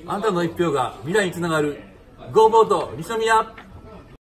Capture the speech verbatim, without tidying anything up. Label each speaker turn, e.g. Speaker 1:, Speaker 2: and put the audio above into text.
Speaker 1: あなたの一票が未来につながる。ゴーボート西宮。